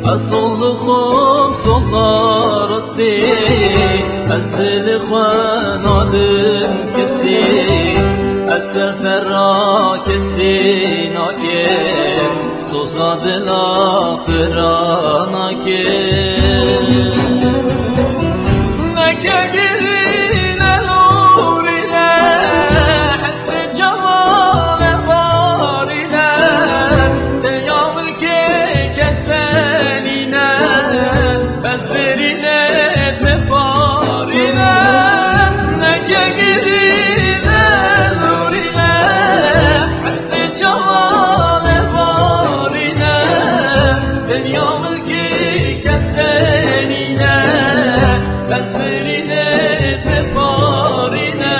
اصول خوب صغار استی از دل خوان آدم کسی اثر ترا کسی ناکم سوزا دل آخرا ناکم نکه گری نلوری نه حسن جوان باری نه دنیا ملکی کسانی نه بس بری نت مباری نه نکه گری نلوری نه حسن جوان باری نه دنیا ملکی کسانی نه بس بری نت مباری نه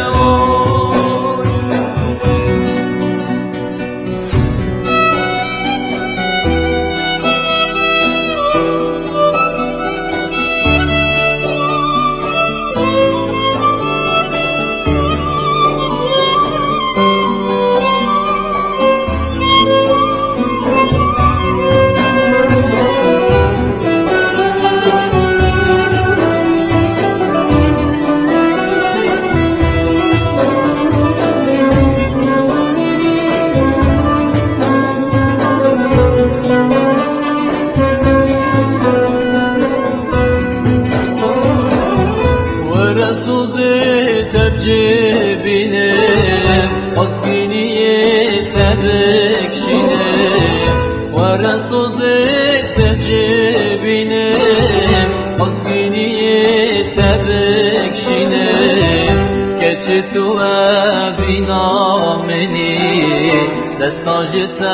سوزی تبجبینه آسگینی تبکشینه ور سوزی تبجبینه آسگینی تبکشینه که تو ابینا منی دستاج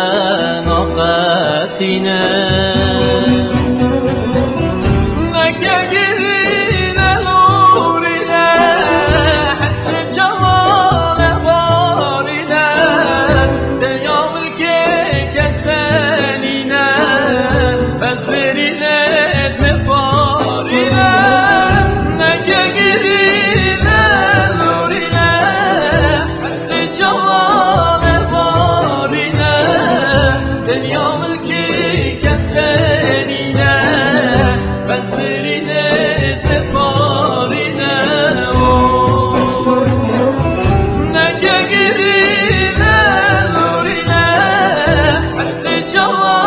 تناقتینه نکه گری بس بری نت مباری نه نکه گری نلوری نه حسن جوان باری نه دنیا ملکی کسانی نه بس بری نت مباری نه نکه گری نلوری نه حسن جوان